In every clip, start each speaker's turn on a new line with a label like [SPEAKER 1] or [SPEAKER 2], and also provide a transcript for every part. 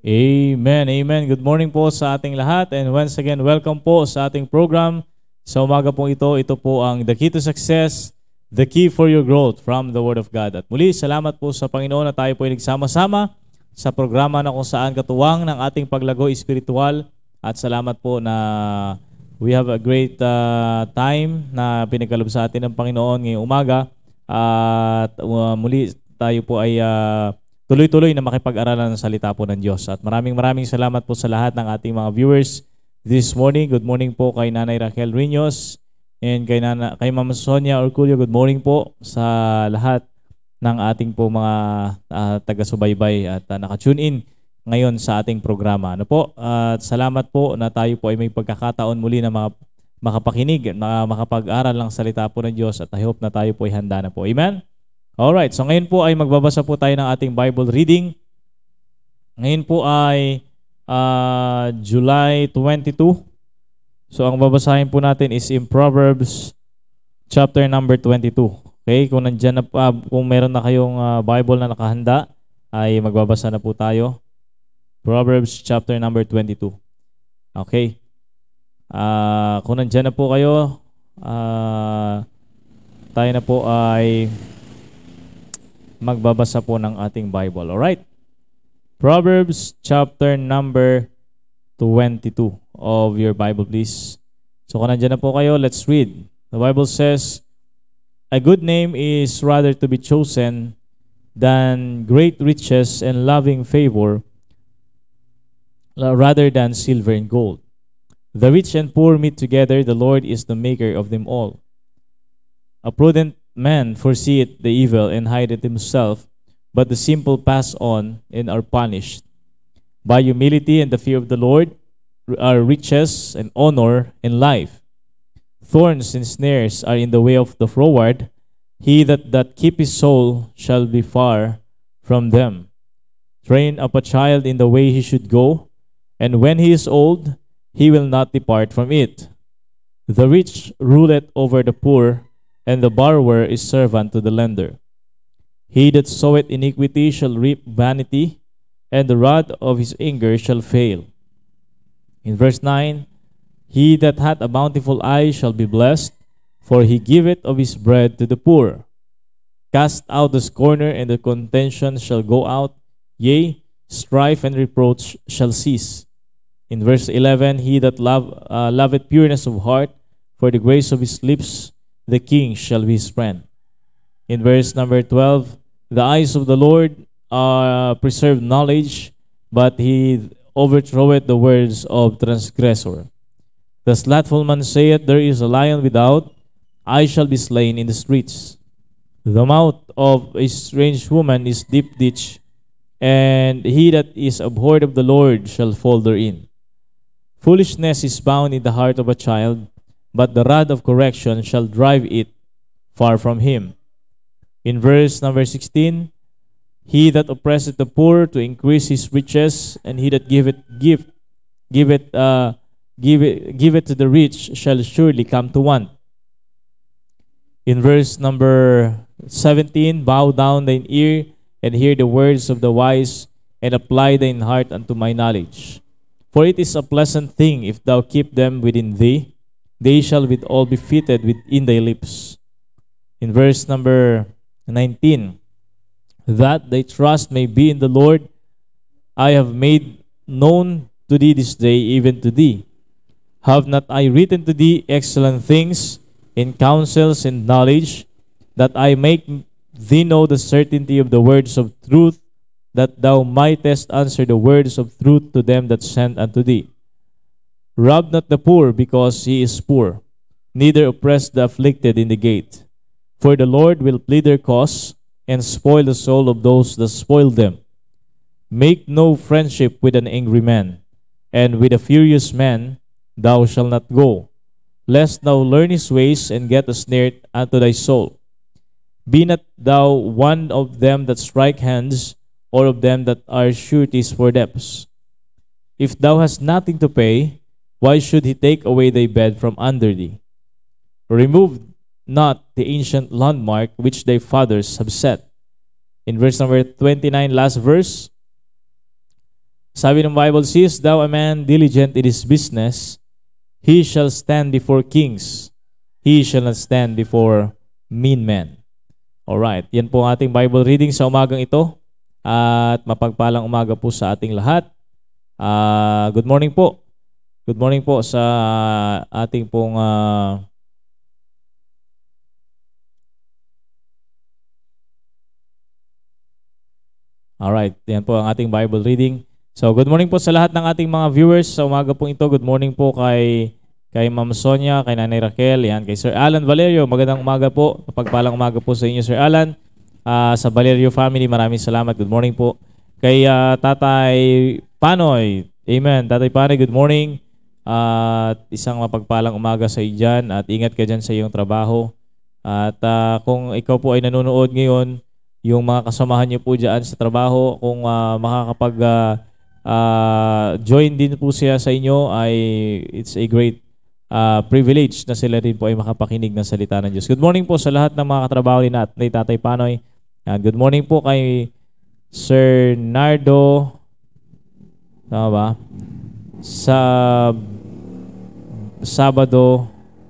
[SPEAKER 1] Amen, amen. Good morning po sa ating lahat and once again, welcome po sa ating program. Sa umaga pong ito po ang The Key to Success, The Key for Your Growth from the Word of God. At muli, salamat po sa Panginoon na tayo po ay nagsama-sama sa programa na kung saan katuwang ng ating paglago espiritual. At salamat po na we have a great time na pinagkaloob sa atin ng Panginoon ngayong umaga. At muli tayo po ay tuloy-tuloy na makipag-aralan ng salita po ng Diyos. At maraming salamat po sa lahat ng ating mga viewers this morning. Good morning po kay Nanay Raquel Riños and kay Ma'am Sonia Orculio. Good morning po sa lahat ng ating po mga taga-subaybay at naka-tune in ngayon sa ating programa. Ano po? At salamat po na tayo po ay may pagkakataon muli na makapakinig, na makapag-aral ng salita po ng Diyos at I hope na tayo po ay handa na po. Amen? Alright, so ngayon po ay magbabasa po tayo ng ating Bible reading. Ngayon po ay July 22. So ang babasahin po natin is in Proverbs chapter number 22. Okay, kung nandiyan na kung meron na kayong Bible na nakahanda, ay magbabasa na po tayo. Proverbs chapter number 22. Okay. Kung nandiyan na po kayo, tayo na po ay magbabasa po ng ating Bible. Alright? Proverbs chapter number 22 of your Bible, please. So kung nandiyan na po kayo, let's read. The Bible says, "A good name is rather to be chosen than great riches and loving favor, rather than silver and gold. The rich and poor meet together, the Lord is the maker of them all. A prudent man foreseeth the evil and hideth himself, but the simple pass on and are punished. By humility and the fear of the Lord are riches and honor and life. Thorns and snares are in the way of the froward. He that keep his soul shall be far from them. Train up a child in the way he should go, and when he is old, he will not depart from it. The rich ruleth over the poor, and the borrower is servant to the lender. He that soweth iniquity shall reap vanity, and the rod of his anger shall fail." In verse 9, "He that hath a bountiful eye shall be blessed, for he giveth of his bread to the poor. Cast out the scorner, and the contention shall go out, yea, strife and reproach shall cease." In verse 11, "He that loveth pureness of heart, for the grace of his lips the king shall be his friend." In verse number 12, "The eyes of the Lord preserve knowledge, but he overthroweth the words of transgressor. The slothful man saith, There is a lion without, I shall be slain in the streets. The mouth of a strange woman is deep ditch, and he that is abhorred of the Lord shall fall therein. Foolishness is bound in the heart of a child, but the rod of correction shall drive it far from him." In verse number 16, "He that oppresseth the poor to increase his riches, and he that giveth to the rich shall surely come to want." In verse number 17, "Bow down thine ear, and hear the words of the wise, and apply thine heart unto my knowledge. For it is a pleasant thing if thou keep them within thee, they shall withal be fitted within thy lips." In verse number 19, "That thy trust may be in the Lord, I have made known to thee this day, even to thee. Have not I written to thee excellent things in counsels and knowledge, that I make thee know the certainty of the words of truth, that thou mightest answer the words of truth to them that send unto thee. Rob not the poor because he is poor, neither oppress the afflicted in the gate. For the Lord will plead their cause, and spoil the soul of those that spoil them. Make no friendship with an angry man, and with a furious man thou shalt not go, lest thou learn his ways, and get a snare unto thy soul. Be not thou one of them that strike hands, or of them that are sureties for debts. If thou hast nothing to pay, why should he take away thy bed from under thee? Remove not the ancient landmark which thy fathers have set." In verse number 29, last verse, Sabi ng Bible, "Seest thou a man diligent in his business, he shall stand before kings. He shall not stand before mean men." Alright, yan po ang ating Bible reading sa umagang ito. At mapagpalang umaga po sa ating lahat. Good morning po. Good morning po sa ating pong alright, yan po ang ating Bible reading. So, good morning po sa lahat ng ating mga viewers sa umaga pong ito. Good morning po kay Ma'am Sonia, kay Nanay Raquel, yan, kay Sir Alan Valerio. Magandang umaga po. Pagpalang umaga po sa inyo, Sir Alan. Sa Valerio family, maraming salamat. Good morning po. Kay Tatay Panoy. Amen. Tatay Panoy, good morning. At isang mapagpalang umaga sa iyo dyan. At ingat ka dyan sa iyong trabaho. At kung ikaw po ay nanonood ngayon, yung mga kasamahan niyo po dyan sa trabaho, kung join din po siya sa inyo, ay it's a great privilege na sila rin po ay makapakinig ng salita ng Diyos. Good morning po sa lahat ng mga katrabaho ni Tatay Panoy. Good morning po kay Sir Nardo. Tama ba? Sa Sabado.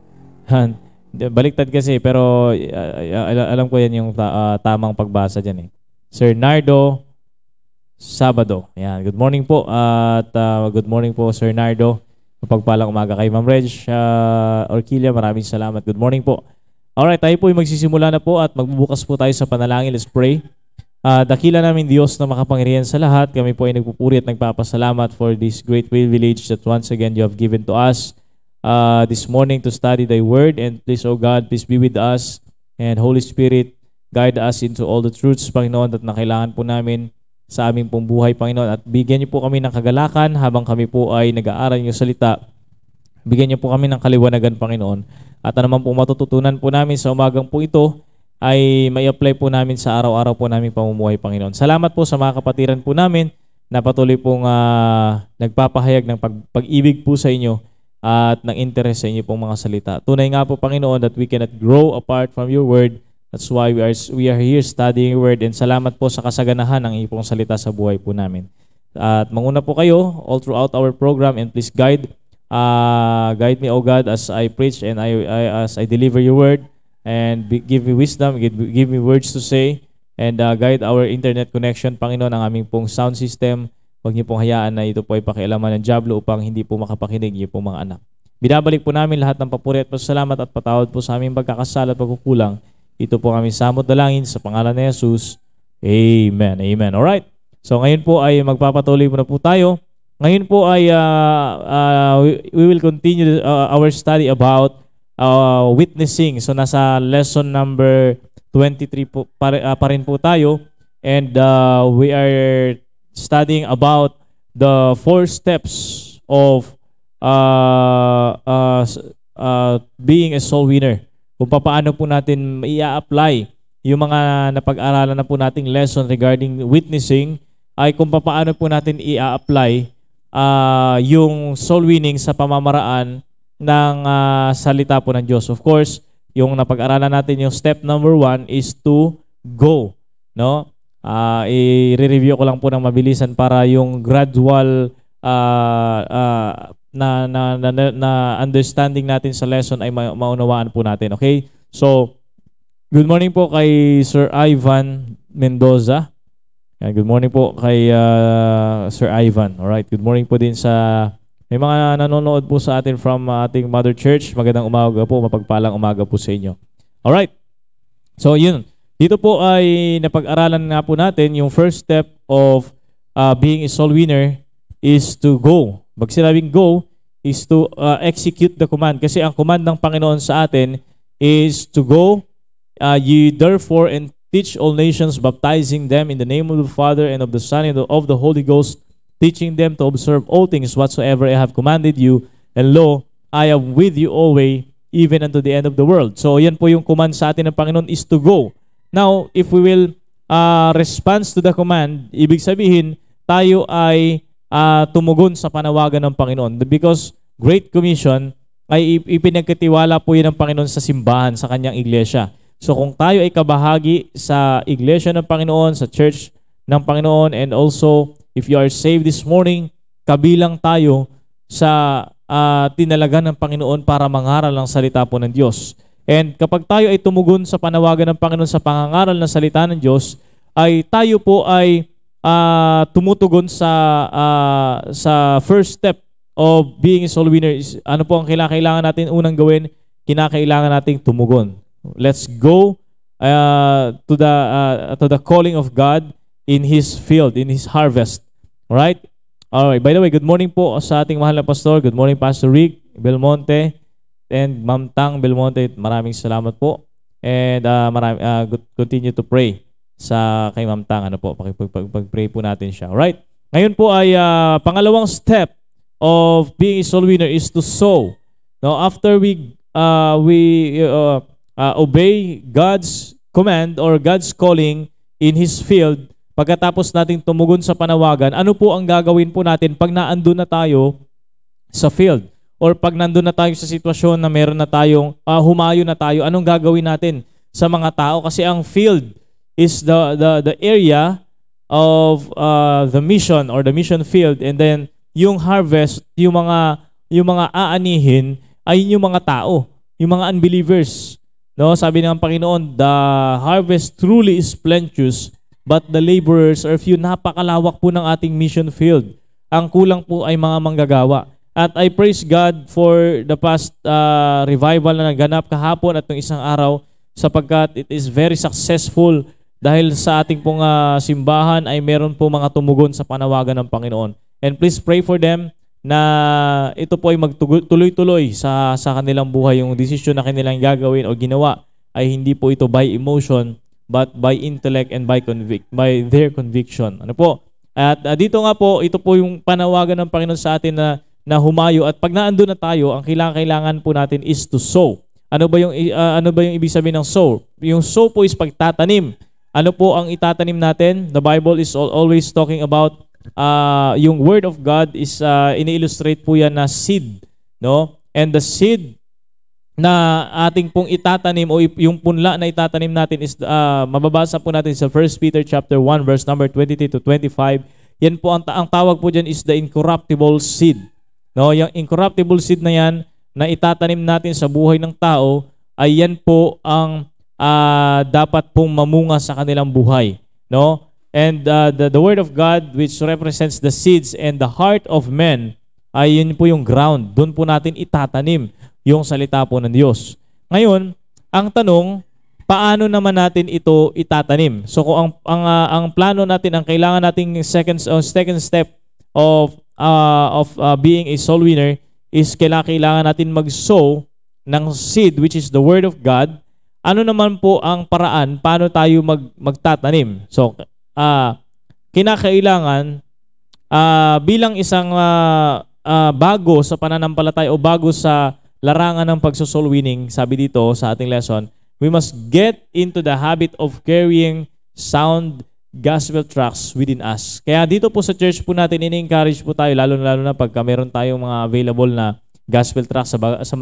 [SPEAKER 1] Baliktad kasi, pero alam ko yan yung tamang pagbasa dyan eh. Sir Nardo Sabado. Yan. Good morning po. At good morning po, Sir Nardo. Mapagpalang umaga kay Ma'am Reg Orquilla. Maraming salamat. Good morning po. Alright, tayo po ay magsisimula na po at magbubukas po tayo sa panalangin. Let's pray. Dakila namin Diyos na makapangyarihan sa lahat. Kami po ay nagpupuri at nagpapasalamat for this great privilege that once again you have given to us this morning to study Thy Word. And please, O God, please be with us. And Holy Spirit, guide us into all the truths, Panginoon, at na kailangan po namin sa aming pong buhay, Panginoon. At bigyan niyo po kami ng kagalakan habang kami po ay nag-aaral niyo salita. Bigyan niyo po kami ng kaliwanagan, Panginoon. At ano man po matututunan po namin sa umagang po ito, ay may apply po namin sa araw-araw po namin pamumuhay, Panginoon. Salamat po sa mga kapatiran po namin na patuloy pong nagpapahayag ng pag-ibig po sa inyo at ng interest sa inyo pong mga salita. Tunay nga po, Panginoon, that we cannot grow apart from your word. That's why we are here studying your word. And salamat po sa kasaganahan ng inyong salita sa buhay po namin. At manguna po kayo all throughout our program, and please guide me, O God, as I preach and as I deliver your word, and give me wisdom, give me words to say, and guide our internet connection, Panginoon, ang aming pong sound system. Huwag niyo pong hayaan na ito po ay pakialaman ng dyablo upang hindi po makapakinig niyo pong mga anak. Binabalik po namin lahat ng papuri at pasalamat at patawad po sa aming pagkakasala at pagkukulang. Ito po kami samot dalangin sa pangalan ni Jesus. Amen. Amen. Alright. So ngayon po ay magpapatuloy muna po tayo. Ngayon po ay we will continue our study about witnessing. So nasa lesson number 23 po pa rin po tayo. And we are studying about the 4 steps of being a soul winner. Kung paano po natin i-apply yung mga napag-aralan na po nating lesson regarding witnessing, ay kung paano po natin i-apply yung soul winning sa pamamaraan ng salita po ng Diyos. Of course, yung napag-aralan natin, yung step number 1 is to go. No? I-review ko lang po ng mabilisan para yung gradual na understanding natin sa lesson ay maunawaan po natin. Okay? So, good morning po kay Sir Ivan Mendoza. Good morning po kay Sir Ivan. Alright, good morning po din sa may mga nanonood po sa atin from ating Mother Church. Magandang umaga po, mapagpalang umaga po sa inyo. Alright, so yun. Dito po ay napag-aralan nga po natin yung first step of being a soul winner is to go. Pag sinabing go is to execute the command. Kasi ang command ng Panginoon sa atin is to go, ye therefore and teach all nations, baptizing them in the name of the Father and of the Son and of the Holy Ghost, teaching them to observe all things whatsoever I have commanded you, and lo, I am with you always, even unto the end of the world. So yan po yung command sa atin ng Panginoon is to go. Now, if we will respond to the command, ibig sabihin, tayo ay tumugon sa panawagan ng Panginoon. Because Great Commission ay ipinagkatiwala po yun ng Panginoon sa simbahan, sa kanyang iglesia. So kung tayo ay kabahagi sa iglesia ng Panginoon, sa church ng Panginoon, and also if you are saved this morning, kabilang tayo sa tinalagan ng Panginoon para mangaral ng salita po ng Diyos. And kapag tayo ay tumugon sa panawagan ng Panginoon sa pangangaral ng salita ng Diyos, ay tayo po ay tumutugon sa first step of being a soul winner. Ano po ang kailangan natin unang gawin? Kinakailangan nating tumugon. Let's go to the calling of God in His field, in His harvest. Alright? Alright. By the way, good morning po sa ating mahal na pastor. Good morning, Pastor Rick Belmonte and Ma'am Tang Belmonte. Maraming salamat po. And continue to pray sa kay Ma'am Tang. Ano po, pag-pray po natin siya. Alright? Ngayon po ay pangalawang step of being a soul winner is to sow. Now, after we obey God's command or God's calling in His field, pagkatapos nating tumugon sa panawagan, ano po ang gagawin po natin pag naandun na tayo sa field? Or pag nandun na tayo sa sitwasyon na meron na tayong, humayo na tayo, anong gagawin natin sa mga tao? Kasi ang field is the area of the mission or the mission field, and then yung harvest, yung mga aanihin ay yung mga tao, yung mga unbelievers. No, sabi ng Panginoon, the harvest truly is plenteous, but the laborers are few. Napakalawak po ng ating mission field. Ang kulang po ay mga manggagawa. At I praise God for the past revival na naganap kahapon at ng isang araw, sapagkat it is very successful dahil sa ating pong simbahan ay meron po mga tumugon sa panawagan ng Panginoon. And please pray for them na ito po ay magtuloy-tuloy sa kanilang buhay. Yung desisyon na kanilang gagawin o ginawa ay hindi po ito by emotion but by intellect and by their conviction. Ano po? At dito nga po, ito po yung panawagan ng Panginoon sa atin na humayo. At pag naandun na tayo, ang kailangan po natin is to sow. Ano ba yung ibig sabihin ng sow? Yung sow po is pagtatanim. Ano po ang itatanim natin? The Bible is always talking about yung word of God is ini-illustrate po yan na seed, no? And the seed na ating pong itatanim o yung punla na itatanim natin is mababasa po natin sa 1 Peter chapter 1 verse number 22 to 25. Yan po ang tawag po diyan is the incorruptible seed. No, yung incorruptible seed na yan na itatanim natin sa buhay ng tao ay yan po ang dapat pong mamunga sa kanilang buhay, no? And the word of God, which represents the seeds and the heart of men, ay yun po yung ground. Doon po natin itatanim yung salita po ng Diyos. Ngayon, ang tanong, paano naman natin ito itatanim? So kung ang plano natin, ang kailangan nating second step of being a soul winner is kailangan natin mag-sow ng seed, which is the word of God. Ano naman po ang paraan paano tayo magtatanim? So kinakailangan bilang isang bago sa pananampalataya o bago sa larangan ng pagso-soul winning, sabi dito sa ating lesson, we must get into the habit of carrying sound gospel tracts within us. Kaya dito po sa church po natin, ini-encourage po tayo, lalo na pagka meron tayong mga available na gospel tracts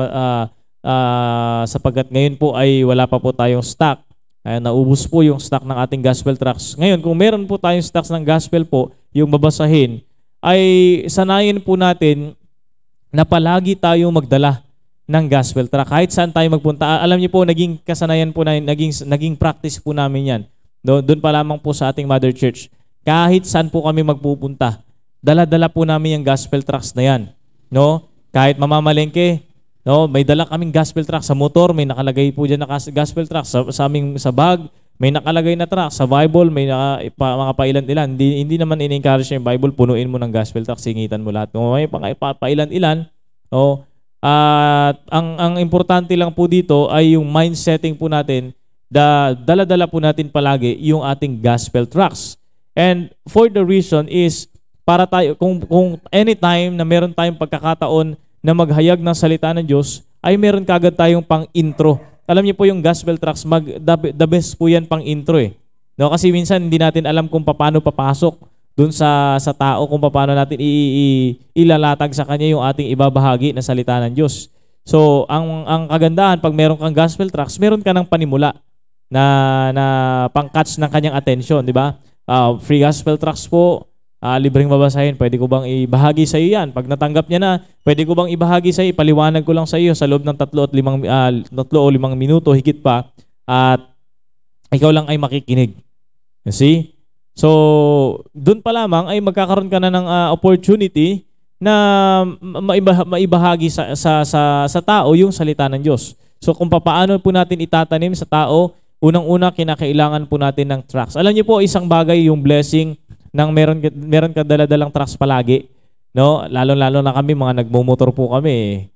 [SPEAKER 1] sapagkat ngayon po ay wala pa po tayong stock. Naubos po yung stock ng ating gospel tracts. Ngayon, kung meron po tayong stocks ng gospel po, yung babasahin, ay sanayin po natin na palagi tayong magdala ng gospel tract. Kahit saan tayo magpunta. Alam niyo po, naging kasanayan po na, naging practice po namin yan. Doon pa lamang po sa ating mother church. Kahit saan po kami magpupunta, dala-dala po namin yung gospel tracts na yan. No? Kahit mamamalengke, no, may dala kaming gospel tract sa motor, may nakalagay po diyan na gospel tract sa bag, may nakalagay na tract sa Bible, may mga pailan-ilan. Hindi naman ini-encourage yung Bible, punuin mo ng gospel tract, singitan mo lahat. No, may pailan-ilan, no. At ang importante lang po dito ay yung mind setting po natin, dala-dala po natin palagi yung ating gospel tracts. And for the reason is para tayo kung anytime na meron tayong pagkakataon na maghayag ng salita ng Diyos, ay meron kagad tayong pang-intro. Alam niyo po yung gospel tracts, the best po yan pang-intro eh. No? Kasi minsan hindi natin alam kung paano papasok dun sa tao, kung paano natin ilalatag sa kanya yung ating ibabahagi na salita ng Diyos. So, ang kagandahan, pag meron kang gospel tracts, meron ka ng panimula na pang-catch ng kanyang attention, di ba? Free gospel tracts po, libreng babasahin, pwede ko bang ibahagi sa iyo yan? Pag natanggap niya na, pwede ko bang ibahagi sa iyo, ipaliwanag ko lang sa iyo sa loob ng 3 o 5 minuto, higit pa, at ikaw lang ay makikinig. You see? So, doon pa lamang ay magkakaroon ka na ng opportunity na maibahagi sa tao yung salita ng Diyos. So, kung paano po natin itatanim sa tao, unang-una, kinakailangan po natin ng tracts. Alam niyo po, isang bagay yung blessing ng meron ka dala-dalang tracts palagi. No? Lalo-lalo na kami, mga nagmumotor po kami.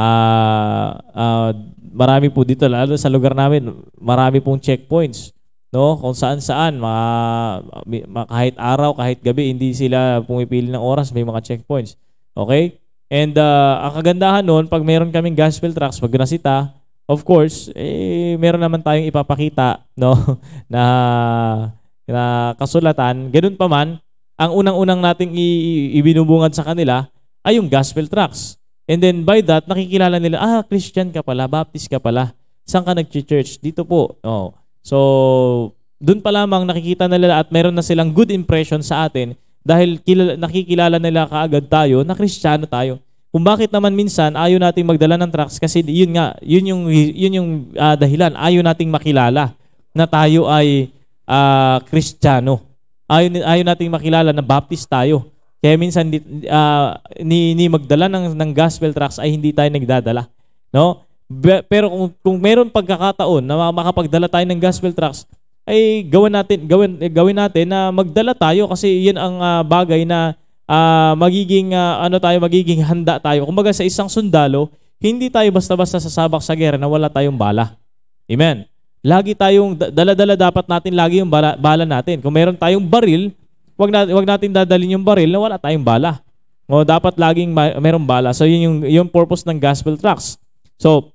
[SPEAKER 1] Marami po dito, lalo sa lugar namin, marami pong checkpoints. No? Kung saan-saan, kahit araw, kahit gabi, hindi sila pumipili ng oras, may mga checkpoints. Okay? And ang kagandahan nun, pag meron kaming gospel tracts, pag nasita, of course, meron naman tayong ipapakita, no? na kasulatan. Ganun pa man, ang unang-unang nating ibinubungad sa kanila ay yung gospel tracts. And then by that, nakikilala nila, Christian ka pala, Baptist ka pala. Saan ka nag-church? Dito po. Oh. So, dun pa lamang nakikita nila at meron na silang good impression sa atin dahil nakikilala nila kaagad tayo na Kristiyano tayo. Kung bakit naman minsan ayaw nating magdala ng tracts kasi yun yung dahilan. Ayaw nating makilala na tayo ay Kristiyano. Ayaw nating makilala na Baptist tayo. Kaya minsan ni magdala ng gospel tracts ay hindi tayo nagdadala. No? Pero kung meron pagkakataon na makapagdala tayo ng gospel tracts, ay gawin natin na magdala tayo kasi yan ang bagay na magiging handa tayo. Kumbaga sa isang sundalo, hindi tayo basta-basta sasabak sa gera na wala tayong bala. Amen. Lagi tayong dala-dala, dapat natin lagi yung bala natin. Kung meron tayong baril, wag natin dadalhin yung baril na wala tayong bala. O dapat laging merong bala. So yun yung purpose ng gospel tracts. So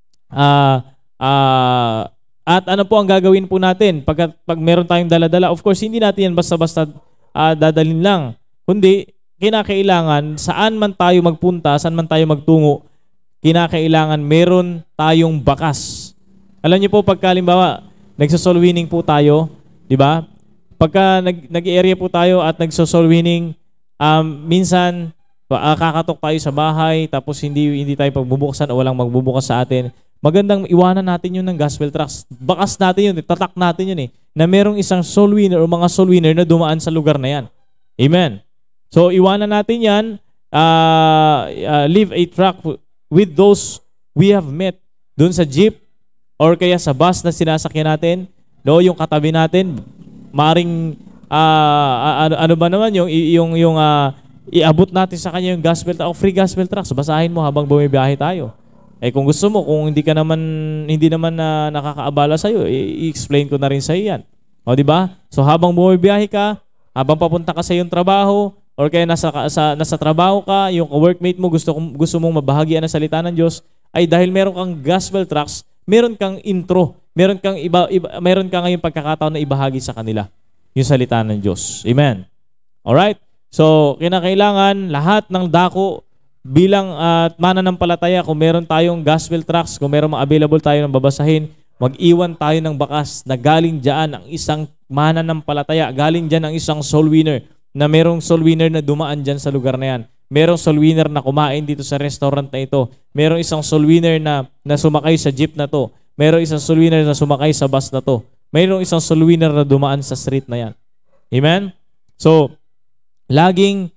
[SPEAKER 1] at ano po ang gagawin po natin pag meron tayong dala-dala? Of course, hindi natin yan basta-basta dadalhin lang. Kundi, kinakailangan saan man tayo magpunta, saan man tayo magtungo, kinakailangan meron tayong bakas. Alam niyo po, pagkalimbawa, nagso-soul winning po tayo, di ba? Pagka nag-area po tayo at nagso-soul winning, minsan, kakatok tayo sa bahay, tapos hindi tayo pagbubuksan o walang magbubukas sa atin. Magandang iwanan natin yun ng gospel tracts. Bakas natin yun, tatak natin yun na merong isang soul winner o mga soul winner na dumaan sa lugar na yan. Amen. So, iwanan natin yan, leave a track with those we have met doon sa jeep or kaya sa bus na sinasakyan natin, no, yung katabi natin, maring, ano ba naman, yung iabot natin sa kanya yung gospel, free gospel tracts, basahin mo habang bumibiyahe tayo. Kung gusto mo, kung hindi naman nakakaabala sa iyo, i-explain ko na rin sa iyo yan. O, di ba? So, habang bumibiyahe ka, habang papunta ka sa iyong trabaho, or kaya nasa trabaho ka, yung workmate mo gusto mong mabahagian ng salita ng Diyos, ay dahil meron kang gospel tracts, meron kang intro, meron kang ngayong pagkakataon na ibahagi sa kanila yung salita ng Diyos. Amen. Alright? So, kinakailangan lahat ng dako bilang mananampalataya, kung meron tayong gospel tracts, kung meron available tayo ng babasahin, mag-iwan tayo ng bakas na galing dyan ang isang mananampalataya, galing dyan ang isang soul winner, na merong soul winner na dumaan dyan sa lugar na yan. Merong soul winner na kumain dito sa restaurant na ito. Merong isang soul winner na sumakay sa jeep na to. Merong isang soul winner na sumakay sa bus na to. Merong isang soul winner na dumaan sa street na yan. Amen? So, laging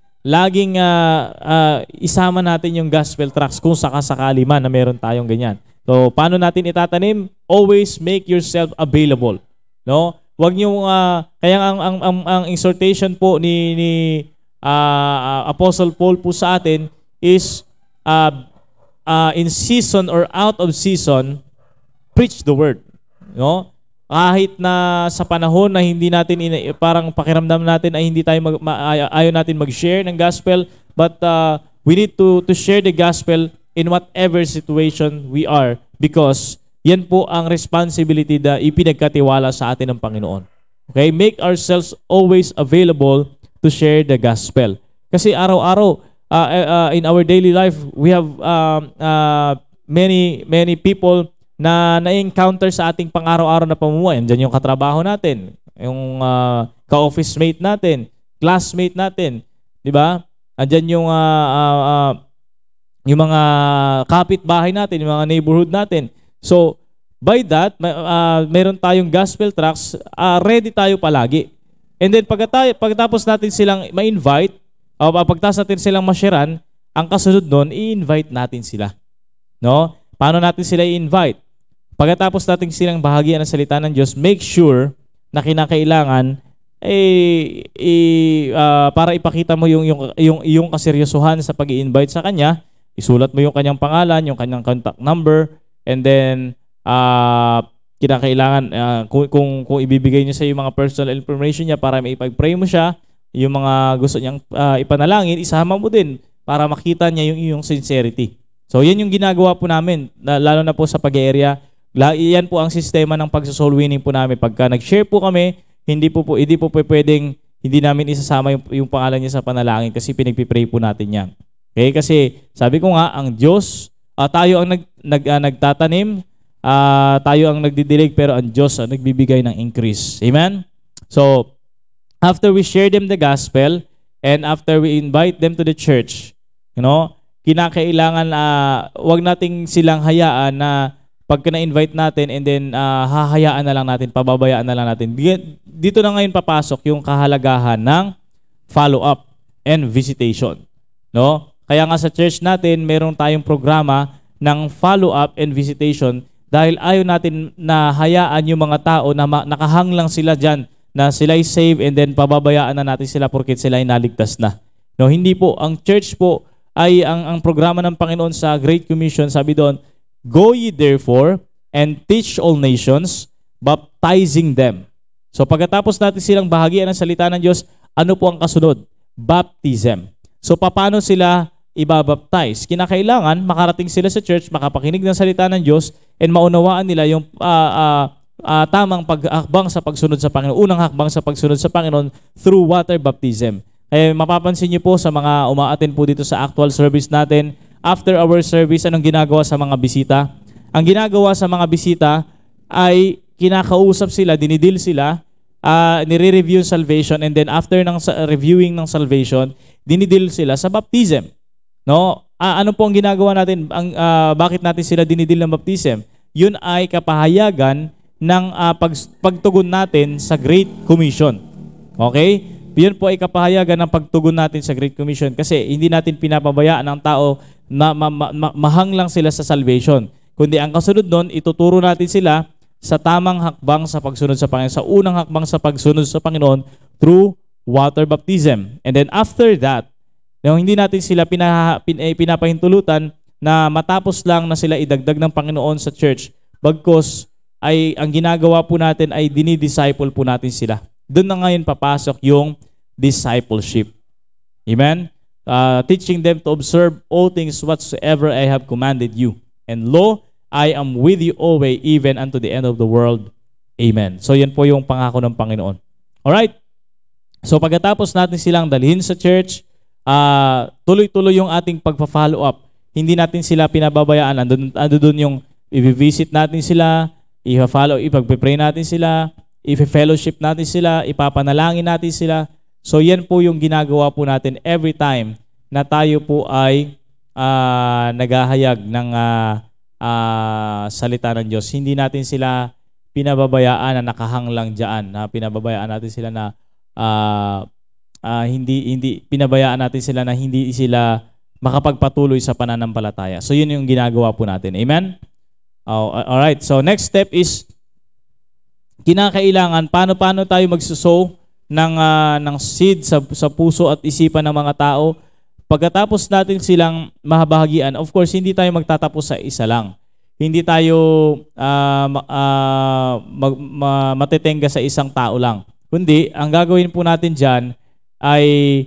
[SPEAKER 1] isama natin yung gospel tracts kung sakasakali man na meron tayong ganyan. So, paano natin itatanim? Always make yourself available. No? Wag niyo kaya ang exhortation po ni Apostle Paul po sa atin is in season or out of season, preach the word. No? Kahit na sa panahon na hindi natin parang pakiramdam natin ay hindi tayo ayaw natin mag-share ng gospel, but we need to share the gospel in whatever situation we are, because yan po ang responsibility na ipinagkatiwala sa atin ng Panginoon. Okay? Make ourselves always available to share the gospel. Kasi araw-araw in our daily life, we have many people na na-encounter sa ating pang-araw-araw na pamumuhay. Diyan yung katrabaho natin, yung ka-office mate natin, classmate natin, 'di ba? Andiyan yung mga kapitbahay natin, yung mga neighborhood natin. So, by that, meron tayong gospel tracts, ready tayo palagi. And then pagkatapos natin silang ma-invite, o pagkatapos natin silang ma-sharean, ang kasunod nun, i-invite natin sila. No? Paano natin sila i-invite? Pagkatapos natin silang bahagian ng salita ng Diyos, make sure na kinakailangan para ipakita mo yung kaseryosohan sa pag-i-invite sa kanya, isulat mo yung kanyang pangalan, yung kanyang contact number, and then kinakailangan kung ibibigay niya sa yung mga personal information niya para maipag-pray mo siya, yung mga gusto niyang ipanalangin, isama mo din para makita niya yung iyong sincerity. So yan yung ginagawa po namin, lalo na po sa pag-area. Yan po ang sistema ng pagsa-soul winning po namin. Pagka nag-share po kami, hindi po pwedeng hindi namin isasama yung pangalan niya sa panalangin kasi pinagpipray po natin yan. Okay? Kasi sabi ko nga, ang Diyos, tayo ang nagtatanim, tayo ang nagdidilig, pero ang Diyos ang nagbibigay ng increase. Amen? So, after we share them the gospel and after we invite them to the church, kinakailangan wag nating silang hayaan na pagka na-invite natin and then hahayaan na lang natin, pababayaan na lang natin. Dito na ngayon papasok yung kahalagahan ng follow-up and visitation. No? Kaya nga sa church natin, meron tayong programa ng follow-up and visitation dahil ayaw natin na hayaan yung mga tao na nakahanglang sila dyan, na sila'y save and then pababayaan na natin sila porket sila'y naligtas na. No, hindi po. Ang church po ay ang programa ng Panginoon sa Great Commission, sabi doon, go ye therefore and teach all nations, baptizing them. So pagkatapos natin silang bahagian ng salita ng Diyos, ano po ang kasunod? Baptism. So paano sila ibabaptize? Kinakailangan makarating sila sa church, makapakinig ng salita ng Diyos, and maunawaan nila yung tamang paghakbang sa pagsunod sa Panginoon, unang hakbang sa pagsunod sa Panginoon through water baptism. Mapapansin niyo po sa mga umaattend po dito sa actual service natin, after our service, anong ginagawa sa mga bisita? Ang ginagawa sa mga bisita ay kinakausap sila, dinidil sila, nire-review salvation, and then after ng reviewing ng salvation, dinidil sila sa baptism. No? Ano po ang ginagawa natin? Bakit natin sila dinidil ng baptism? Yun ay kapahayagan ng pagtugon natin sa Great Commission. Okay? Yun po ay kapahayagan ng pagtugon natin sa Great Commission kasi hindi natin pinapabayaan ang tao na mahanglang sila sa salvation. Kundi ang kasunod nun, ituturo natin sila sa tamang hakbang sa pagsunod sa Panginoon, sa unang hakbang sa pagsunod sa Panginoon through water baptism. And then after that, hindi natin sila pinapahintulutan na matapos lang na sila idagdag ng Panginoon sa church, bagkus ay ang ginagawa po natin ay dinidisciple po natin sila. Doon na ngayon papasok yung discipleship. Amen? Teaching them to observe all things whatsoever I have commanded you. And lo, I am with you always, even unto the end of the world. Amen. So yan po yung pangako ng Panginoon. Alright? So pagkatapos natin silang dalhin sa church, tuloy-tuloy yung ating pagpa-follow up. Hindi natin sila pinababayaan. Ando doon yung i-visit natin sila, i-follow, ipag-pray natin sila, i-fellowship natin sila, ipapanalangin natin sila. So yan po yung ginagawa po natin every time na tayo po ay naghahayag ng salita ng Diyos. Hindi natin sila pinababayaan na nakahanglang dyan, na pinababayaan natin sila na hindi pinabayaan natin sila na hindi sila makapagpatuloy sa pananampalataya. So yun yung ginagawa po natin. Amen? Alright, so next step is kinakailangan paano tayo magsusow ng seed sa puso at isipan ng mga tao. Pagkatapos natin silang mahabahagian, of course, hindi tayo magtatapos sa isa lang. Hindi tayo matetenga sa isang tao lang. Kundi, ang gagawin po natin dyan ay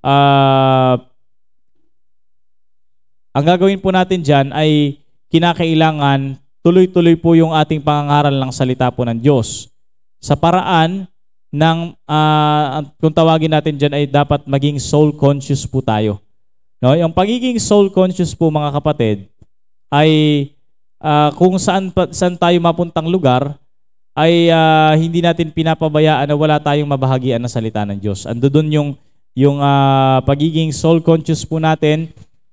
[SPEAKER 1] kinakailangan tuloy-tuloy po yung ating pangangaral ng salita po ng Diyos. Sa paraan ng, kung tawagin natin dyan, ay dapat maging soul conscious po tayo. No? Yung pagiging soul conscious po, mga kapatid, ay kung saan tayo mapuntang lugar, ay hindi natin pinapabayaan na wala tayong mabahagian na salita ng Diyos. Ando doon yung yung pagiging soul conscious po natin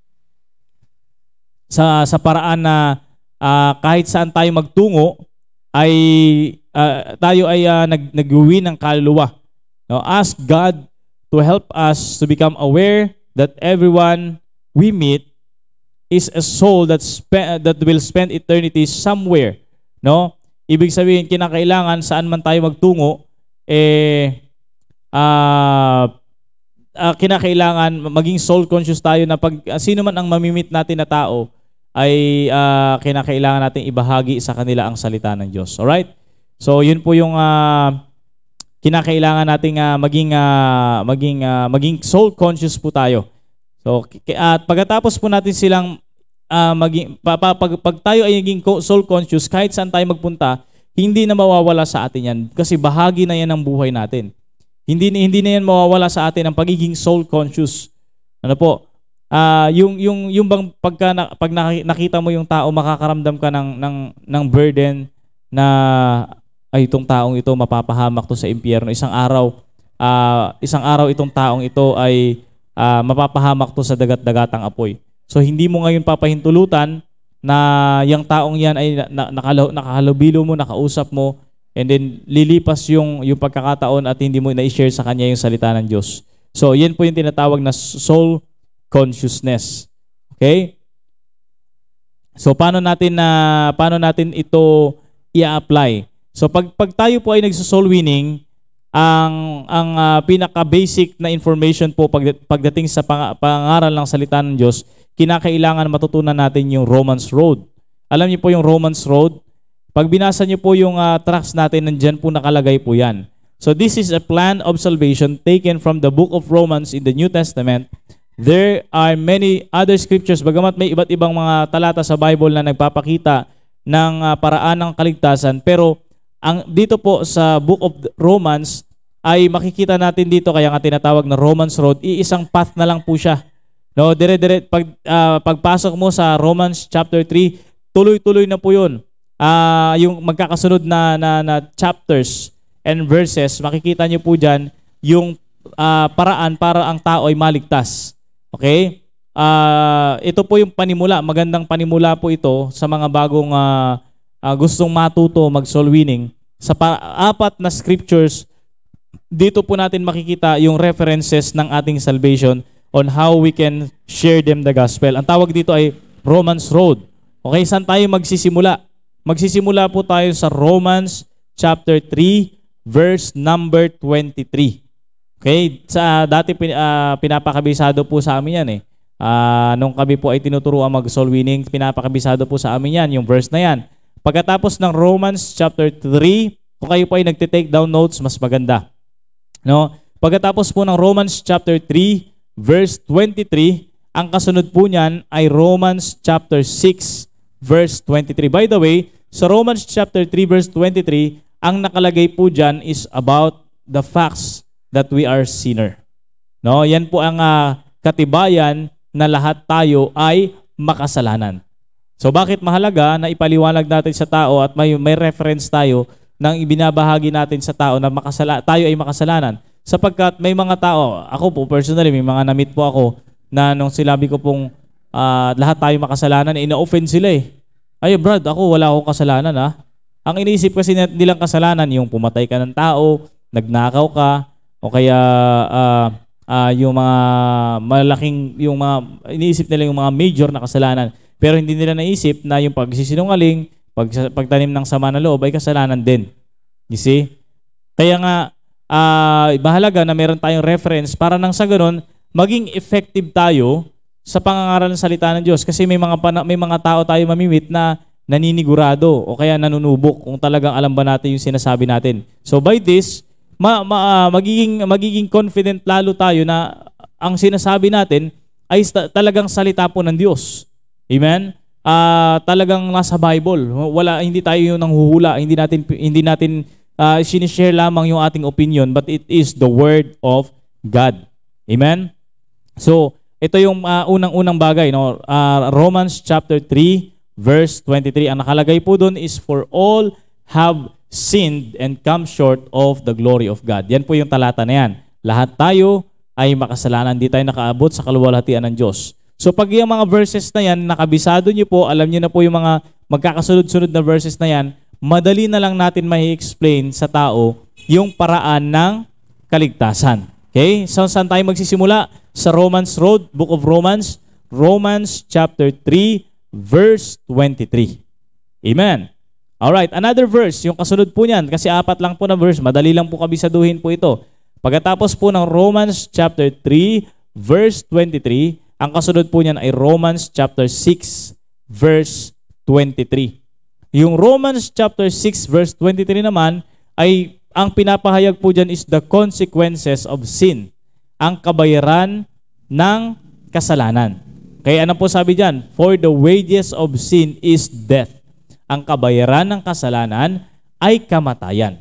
[SPEAKER 1] sa paraan na kahit saan tayo magtungo ay tayo ay nag-uwi ng kaluluwa. No, ask God to help us to become aware that everyone we meet is a soul that will spend eternity somewhere. No? Ibig sabihin, kinakailangan saan man tayo magtungo, kinakailangan maging soul conscious tayo na pag sino man ang mamimit natin na tao ay kinakailangan natin ibahagi sa kanila ang salita ng Diyos. Alright? So, yun po yung kinakailangan nating maging soul conscious po tayo. So, at pagkatapos po natin silang pag tayo ay naging soul conscious, kahit saan tayo magpunta, hindi na mawawala sa atin yan. Kasi bahagi na yan ng buhay natin. Hindi na yan mawawala sa atin ang pagiging soul conscious. Ano po? Yung bang pag nakita mo yung tao, makakaramdam ka ng burden na ay itong taong ito mapapahamak to sa impyerno. Isang araw itong taong ito ay mapapahamak to sa dagat-dagatang apoy. So hindi mo ngayon papahintulutan na yung taong yan ay nakahalubilo mo, nakausap mo, and then lilipas yung pagkakataon at hindi mo na-share sa kanya yung salita ng Diyos. So yan po yung tinatawag na soul consciousness. Okay? So paano natin ito i-apply? So pag tayo po ay nagso-soul winning, ang pinaka-basic na information po pagdating sa pangaral ng salita ng Diyos, kinakailangan matutunan natin yung Romans Road. Alam niyo po yung Romans Road? Pag binasa niyo po yung tracts natin, nandyan po nakalagay po yan. So this is a plan of salvation taken from the book of Romans in the New Testament. There are many other scriptures, bagamat may iba't ibang mga talata sa Bible na nagpapakita ng paraan ng kaligtasan, pero dito po sa book of Romans ay makikita natin dito, kaya nga tinatawag na Romans Road, iisang path na lang po siya. No, pagpasok mo sa Romans chapter 3, tuloy-tuloy na po 'yun. Yung magkakasunod na chapters and verses, makikita niyo po diyan yung paraan para ang tao ay maligtas. Okay? Ito po yung panimula, magandang panimula po ito sa mga bagong gustong matuto mag-soul winning. Sa apat na scriptures, dito po natin makikita yung references ng ating salvation on how we can share them the gospel. Ang tawag dito ay Romans Road. Okay, saan tayo magsisimula? Magsisimula po tayo sa Romans chapter 3, verse number 23. Okay, dati pinapakabisado po sa amin yan eh. Nung kami po ay tinuturuan mag-soul winning, pinapakabisado po sa amin yan, yung verse na yan. Pagkatapos ng Romans chapter 3, kung kayo po ay nagtitake down notes, mas maganda. No? Pagkatapos po ng Romans chapter 3, verse 23, ang kasunod po niyan ay Romans chapter 6, verse 23. By the way, sa Romans chapter 3, verse 23, ang nakalagay po diyan is about the facts that we are sinner. No, yan po ang katibayan na lahat tayo ay makasalanan. So bakit mahalaga na ipaliwanag natin sa tao at may reference tayo nang ibinabahagi natin sa tao na tayo ay makasalanan? Sapagkat may mga tao, ako po personally, may mga na-meet po ako na nung sinabi ko pong lahat tayo makasalanan, ina-offend sila eh. Ay Brad, ako wala akong kasalanan ha. Ang iniisip kasi nilang kasalanan, yung pumatay ka ng tao, nagnakaw ka, o kaya yung mga malaking, yung mga, iniisip nila yung mga major na kasalanan. Pero hindi nila naisip na yung pagsisinungaling, pagtanim ng sama na loob ay kasalanan din. You see? Kaya nga, mahalaga na meron tayong reference para nang sa ganun, maging effective tayo sa pangangaral ng salita ng Diyos. Kasi may mga tao tayo mamimit na naninigurado o kaya nanunubok kung talagang alam ba natin yung sinasabi natin. So by this, magiging confident lalo tayo na ang sinasabi natin ay talagang salita po ng Diyos. Amen? Talagang nasa Bible. Hindi tayo yung nanghuhula. Hindi natin sinishare lamang yung ating opinion, but it is the Word of God. Amen? So, ito yung unang-unang bagay. No? Romans chapter 3, verse 23. Ang nakalagay po doon is, for all have sinned and come short of the glory of God. Yan po yung talata na yan. Lahat tayo ay makasalanan. Hindi tayo nakaabot sa kaluwalhatian ng Diyos. So pag yung mga verses na yan, nakabisado nyo po, alam nyo na po yung mga magkakasunod-sunod na verses na yan, madali na lang natin mai-explain sa tao yung paraan ng kaligtasan. Okay? So saan tayo magsisimula? Sa Romans Road, Book of Romans, Romans chapter 3, verse 23. Amen. Alright, another verse, yung kasunod po niyan, kasi 4 lang po na verse, madali lang po kabisaduhin po ito. Pagkatapos po ng Romans chapter 3, verse 23, ang kasunod po niyan ay Romans chapter 6, verse 23. Yung Romans chapter 6, verse 23 naman, ay ang pinapahayag po dyan is the consequences of sin. Ang kabayaran ng kasalanan. Kaya ano po sabi dyan? For the wages of sin is death. Ang kabayaran ng kasalanan ay kamatayan.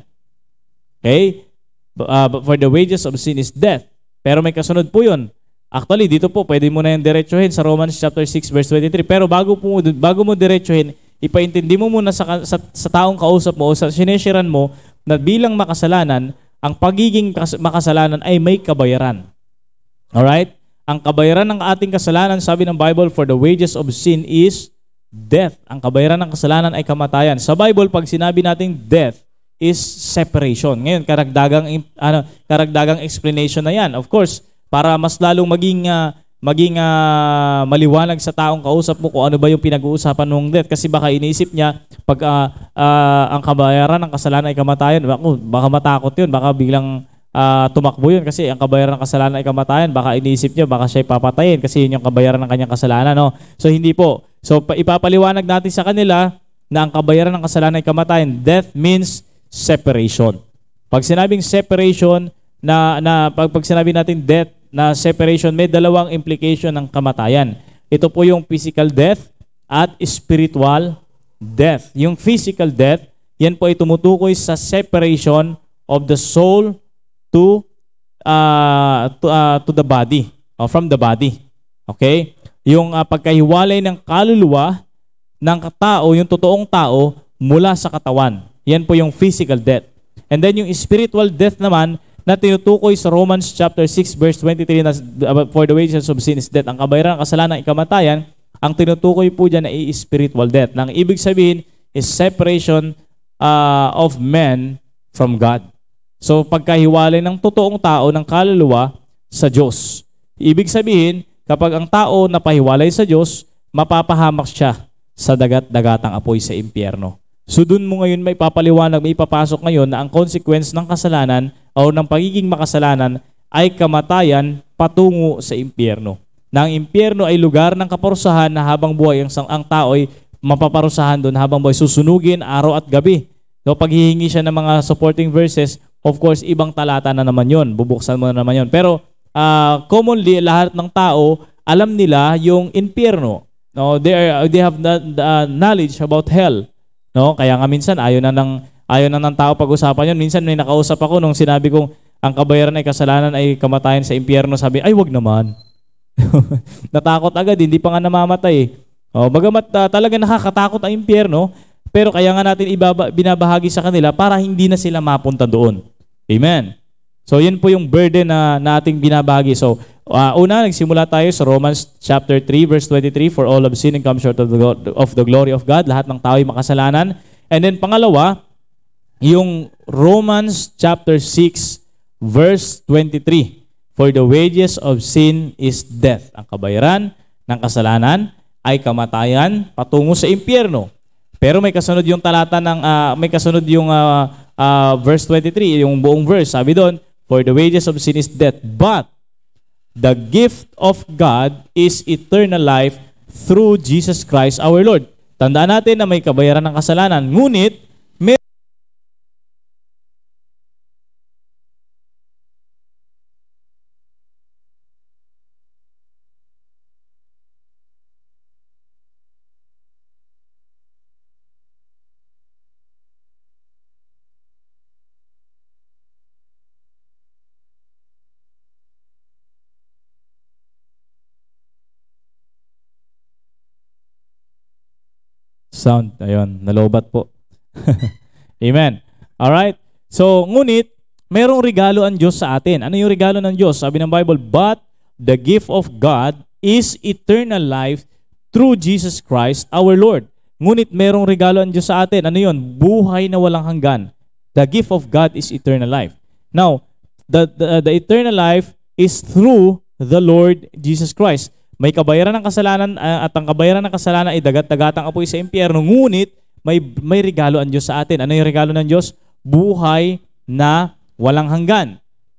[SPEAKER 1] Okay? For the wages of sin is death. Pero may kasunod po yun. Actually, dito po, pwede mo na yung diretsuhin sa Romans chapter 6, verse 23. Pero bago mo diretsuhin, ipaintindi mo muna sa taong kausap mo o sa sinesharan mo na bilang makasalanan, ang pagiging makasalanan ay may kabayaran. Alright? Ang kabayaran ng ating kasalanan, sabi ng Bible, for the wages of sin is death. Ang kabayaran ng kasalanan ay kamatayan. Sa Bible, pag sinabi nating death, is separation. Ngayon, karagdagang explanation na yan. Of course, para mas lalong maging maliwanag sa taong kausap mo kung ano ba yung pinag-uusapan ng death. Kasi baka iniisip niya, pag ang kabayaran ng kasalanan ay kamatayan, baka matakot yun, baka biglang tumakbo yun. Kasi ang kabayaran ng kasalanan ay kamatayan, baka iniisip niya, baka siya papatayin kasi yun yung kabayaran ng kanyang kasalanan. No? So hindi po. So ipapaliwanag natin sa kanila na ang kabayaran ng kasalanan ay kamatayan. Death means separation. Pag sinabing separation, pag sinabi natin death, na separation, may dalawang implication ng kamatayan. Ito po yung physical death at spiritual death. Yung physical death, yan po ay tumutukoy sa separation of the soul to the body, or from the body. Okay? Yung pagkahiwalay ng kaluluwa ng tao, yung totoong tao, mula sa katawan. Yan po yung physical death. And then yung spiritual death naman, na tinutukoy sa Romans chapter 6 verse 23 na for the wages of sin is death. Ang kabayaran ng kasalanan ay kamatayan. Ang tinutukoy po dyan ay spiritual death. Nang ibig sabihin is separation of men from God. So pagkahiwalay ng totoong tao ng kaluluwa sa Diyos. Ibig sabihin, kapag ang tao napahiwalay sa Diyos, mapapahamak siya sa dagat-dagatang apoy sa impyerno. So dun mo ngayon may papaliwanag, may ipapasok ngayon na ang consequence ng kasalanan o ng pagiging makasalanan ay kamatayan patungo sa impyerno. Na ang impyerno ay lugar ng kaparusahan na habang buhay ang tao ay mapaparusahan doon habang buhay, susunugin araw at gabi. So paghihingi siya ng mga supporting verses, of course ibang talata na naman yon, bubuksan mo na naman yon. Pero commonly lahat ng tao alam nila yung impyerno. No, they have knowledge about hell. No, kaya nga minsan ayaw na ng tao pag-usapan yun. Minsan may nakausap ako nung sinabi kong ang kabayaran ay kasalanan ay kamatayan sa impyerno. Sabi, ay wag naman. Natakot agad, hindi pa nga namamatay. Bagamat talaga nakakatakot ang impyerno, pero kaya nga natin binabahagi sa kanila para hindi na sila mapunta doon. Amen. So yun po yung burden na ating binabahagi. So una, nagsimula tayo sa Romans chapter 3 verse 23, for all have sinned and come short of the glory of God. Lahat ng tao ay makasalanan. And then pangalawa, yung Romans chapter 6 verse 23, for the wages of sin is death. Ang kabayaran ng kasalanan ay kamatayan patungo sa impyerno. Pero may kasunod yung talata ng may kasunod yung verse 23, yung buong verse. Sabi doon, for the wages of sin is death, but the gift of God is eternal life through Jesus Christ our Lord. Tandaan natin na may kabayaran ng kasalanan, ngunit may sound. Ayun, nalobat po. Amen. Alright. So, ngunit, merong regalo ang Diyos sa atin. Ano yung regalo ng Diyos? Sabi ng Bible, but the gift of God is eternal life through Jesus Christ our Lord. Ngunit merong regalo ang Diyos sa atin. Ano yun? Buhay na walang hanggan. The gift of God is eternal life. Now, the eternal life is through the Lord Jesus Christ. May kabayaran ng kasalanan at ang kabayaran ng kasalanan ay dagat-dagatang apoy sa impyerno. Ngunit may regalo ang Diyos sa atin. Ano yung regalo ng Diyos? Buhay na walang hanggan.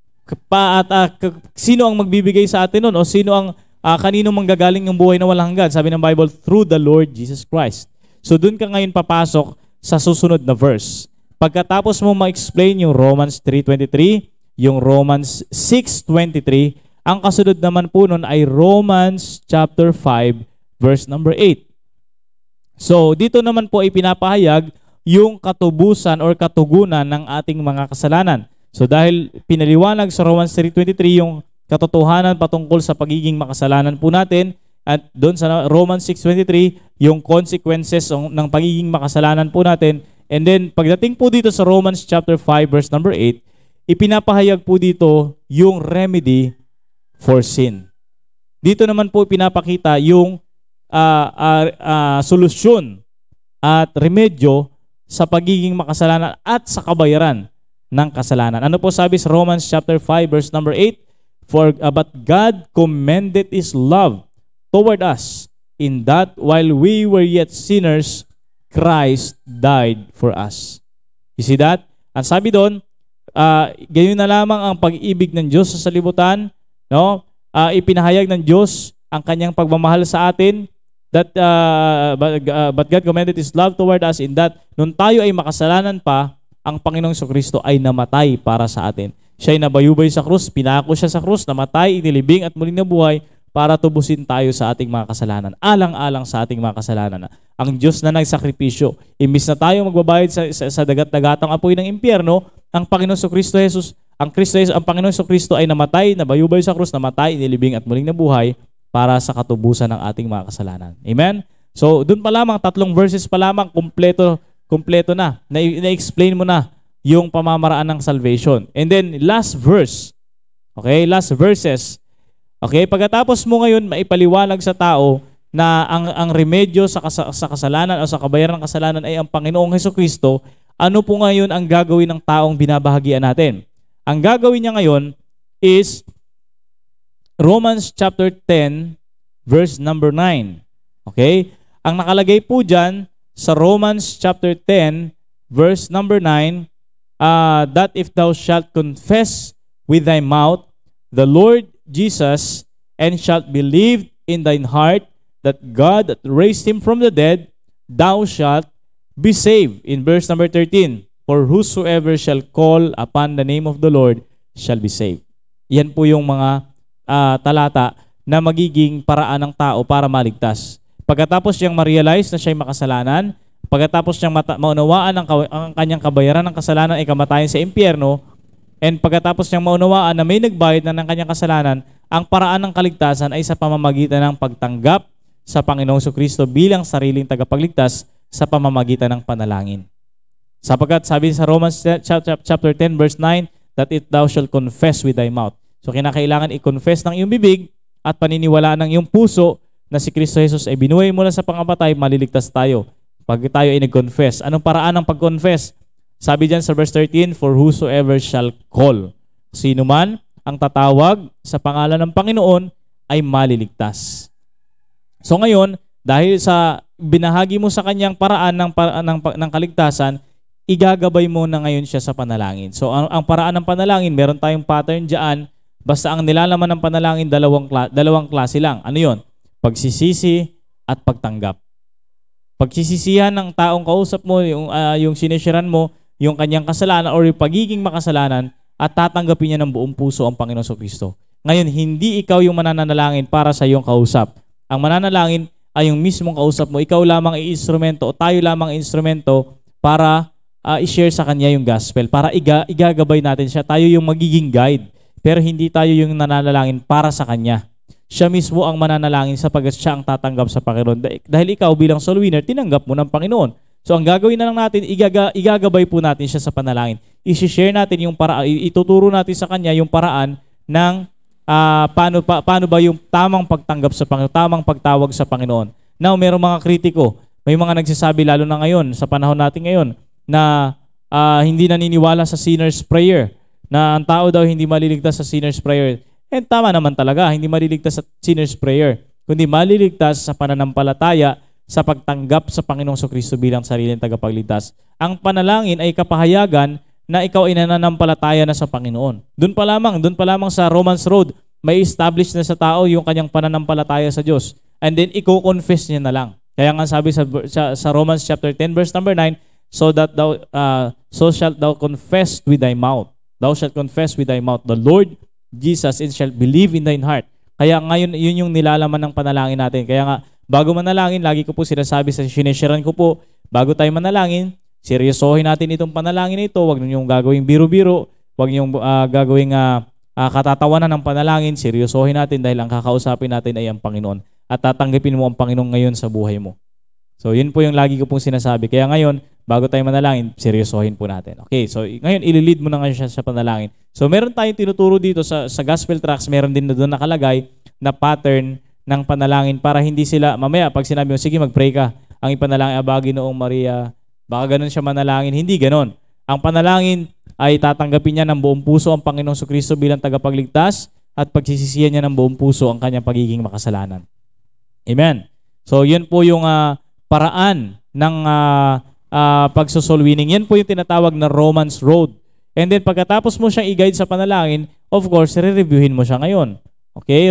[SPEAKER 1] Sino ang magbibigay sa atin nun? O sino ang kanino manggagaling yung buhay na walang hanggan? Sabi ng Bible, through the Lord Jesus Christ. So dun ka ngayon papasok sa susunod na verse. Pagkatapos mo ma-explain yung Romans 3:23, yung Romans 6:23, ang kasunod naman po nun ay Romans chapter 5 verse number 8. So dito naman po ay pinapahayag yung katubusan or katugunan ng ating mga kasalanan. So dahil pinaliwanag sa Romans 3:23 yung katotohanan patungkol sa pagiging makasalanan po natin, at doon sa Romans 6:23 yung consequences ng pagiging makasalanan po natin. And then pagdating po dito sa Romans chapter 5 verse number 8, ipinapahayag po dito yung remedy for sin. Dito naman po pinapakita yung solusyon at remedyo sa pagiging makasalanan at sa kabayaran ng kasalanan. Ano po sabi sa Romans chapter 5 verse number 8? But God commended His love toward us in that while we were yet sinners, Christ died for us. You see that? Ang sabi doon, gayon na lamang ang pag-ibig ng Diyos sa salibutan, no? Ipinahayag ng Diyos ang kanyang pagmamahal sa atin, that but God commended His love toward us in that nung tayo ay makasalanan pa, ang Panginoong Jesucristo ay namatay para sa atin. Siya ay nabayubay sa krus, pinako siya sa krus, namatay, inilibing at muling nabuhay para tubusin tayo sa ating mga kasalanan. Alang-alang sa ating mga kasalanan. Ang Diyos na nagsakripisyo, imbis na tayo magbabayad sa dagat-dagatang apoy ng impyerno, ang Panginoong Jesucristo ang Panginoong Jesucristo ay namatay, nabayubay sa krus, namatay, inilibing at muling nabuhay para sa katubusan ng ating mga kasalanan. Amen? So, dun pa lamang, 3 verses pa lamang, kumpleto na. Na-explain mo na yung pamamaraan ng salvation. And then, last verse. Okay? Last verses. Okay? Pagkatapos mo ngayon maipaliwanag sa tao na ang remedyo sa kasalanan o sa kabayaran ng kasalanan ay ang Panginoong Jesucristo, ano po ngayon ang gagawin ng taong binabahagian natin? Ang gagawin niya ngayon is Romans chapter 10 verse number 9. Okay? Ang nakalagay po dyan sa Romans chapter 10 verse number 9, that if thou shalt confess with thy mouth the Lord Jesus, and shalt believe in thine heart that God raised him from the dead, thou shalt be saved. In verse number 13, for whosoever shall call upon the name of the Lord shall be saved. Yan po yung mga talata na magiging paraan ng tao para maligtas. Pagkatapos niyang ma-realize na siya'y makasalanan, pagkatapos niyang maunawaan ang kanyang kabayaran ng kasalanan ay kamatayan sa impyerno, and pagkatapos niyang maunawaan na may nagbayad na ng kanyang kasalanan, ang paraan ng kaligtasan ay sa pamamagitan ng pagtanggap sa Panginoong Jesucristo bilang sariling tagapagligtas sa pamamagitan ng panalangin. Sapagkat sabi sa Romans chapter 10 verse 9, that if thou shalt confess with thy mouth. So kinakailangan i-confess ng iyong bibig at paniniwalaan ng iyong puso na si Kristo Jesus ay binuhay mula sa pangamatay, maliligtas tayo. Pag tayo ay nag-confess. Anong paraan ng pag-confess? Sabi dyan sa verse 13, for whosoever shall call. Sino man ang tatawag sa pangalan ng Panginoon ay maliligtas. So ngayon, dahil sa binahagi mo sa kanyang paraan ng kaligtasan, igagabay mo na ngayon siya sa panalangin. So ang paraan ng panalangin, meron tayong pattern dyan. Basta ang nilalaman ng panalangin, dalawang klase lang. Ano yon? Pagsisisi at pagtanggap. Pagsisisihan ng taong kausap mo, yung sinishiran mo, yung kanyang kasalanan or yung pagiging makasalanan, at tatanggapin niya ng buong puso ang Panginoon Jesucristo. Ngayon, hindi ikaw yung mananalangin para sa iyong kausap. Ang mananalangin ay yung mismong kausap mo. Ikaw lamang ay instrumento o tayo lamang ay instrumento para i-share sa kanya yung gospel, para igagabay natin siya. Tayo yung magiging guide, pero hindi tayo yung nananalangin para sa kanya. Siya mismo ang mananalangin sapagkat siya ang tatanggap sa Panginoon. Dahil ikaw bilang soul winner, tinanggap mo ng Panginoon. So ang gagawin na lang natin, igagabay po natin siya sa panalangin. I-share natin yung paraan, ituturo natin sa kanya yung paraan ng paano ba yung tamang pagtanggap sa Panginoon, tamang pagtawag sa Panginoon. Now, merong mga kritiko, may mga nagsasabi lalo na ngayon, sa panahon natin ngayon, na hindi naniniwala sa sinner's prayer, na ang tao daw hindi maliligtas sa sinner's prayer. And tama naman talaga, hindi maliligtas sa sinner's prayer, kundi maliligtas sa pananampalataya sa pagtanggap sa Panginoong Kristo bilang sariling tagapagligtas. Ang panalangin ay kapahayagan na ikaw ay nananampalataya na sa Panginoon. Doon pa lamang sa Romans Road, may establish na sa tao yung kanyang pananampalataya sa Diyos. And then, i-confess niya na lang. Kaya nga sabi sa Romans chapter 10, verse number 9, so shalt thou confess with thy mouth. Thou shalt confess with thy mouth the Lord Jesus, and shalt believe in thine heart. Kaya ngayon, yun yung nilalaman ng panalangin natin. Kaya nga, bago manalangin, lagi ko po sinasabi sa sinesharean ko po, bago tayo manalangin, seryosohin natin itong panalangin na ito. Huwag niyong gagawing biro-biro. Huwag niyong gagawing katatawanan ng panalangin. Seryosohin natin dahil ang kakausapin natin ay ang Panginoon. At tatanggapin mo ang Panginoon ngayon sa buhay mo. So, yun po yung lagi ko pong sinasabi. Kaya ngayon, bago tayo manalangin, seryosohin po natin. Okay, so ngayon, ililid mo na ngayon siya sa panalangin. So, meron tayong tinuturo dito sa gospel tracts, meron din na doon nakalagay na pattern ng panalangin para hindi sila, mamaya, pag sinabi mo, sige, mag-pray ka. Ang ipanalangin, Aba, Ginoong Maria, baka ganun siya manalangin. Hindi ganon. Ang panalangin ay tatanggapin niya ng buong puso ang Panginoong Kristo bilang tagapagligtas at pagsisisihan niya ng buong puso ang kanyang pagiging makasalanan. Amen. So, yun po yung paraan ng pagsosoul winning. Yan po yung tinatawag na Romans Road. And then, pagkatapos mo siyang i-guide sa panalangin, of course, re-reviewin mo siya ngayon. Okay?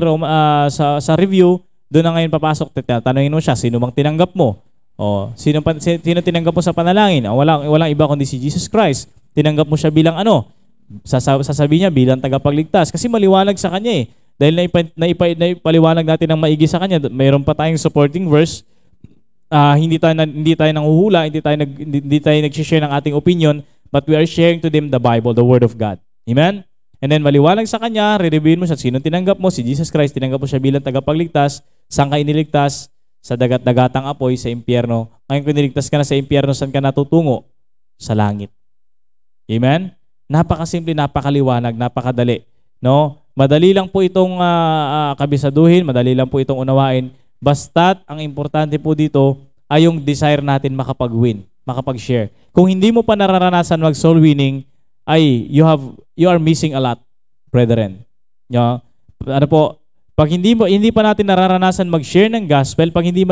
[SPEAKER 1] Sa review, doon na ngayon papasok. Tanungin mo siya, sino bang tinanggap mo? Sino tinanggap mo sa panalangin? Walang iba kundi si Jesus Christ. Tinanggap mo siya bilang ano? Sasabihin niya bilang tagapagligtas. Kasi maliwanag sa kanya eh. Dahil naipaliwanag natin ng maigi sa kanya, mayroon pa tayong supporting verse. Hindi tayo nanghuhula, hindi tayo nag-share ng ating opinion, but we are sharing to them the Bible, the Word of God. Amen? And then maliwanag sa kanya, re-reviewin mo siya, sino tinanggap mo? Si Jesus Christ, tinanggap mo siya bilang tagapagligtas. Saan ka iniligtas? Sa dagat-dagatang apoy, sa impyerno. Ngayon kung niligtas ka na sa impyerno, saan ka natutungo? Sa langit. Amen? Napakasimple, napakaliwanag, napakadali. No? Madali lang po itong kabisaduhin, madali lang po itong unawain. Basta't ang importante po dito ay yung desire natin makapag-win, makapag-share. Kung hindi mo pa nararanasan mag-soul winning, ay you are missing a lot, brethren. Ano po, pag hindi pa natin nararanasan mag-share ng gospel, pag hindi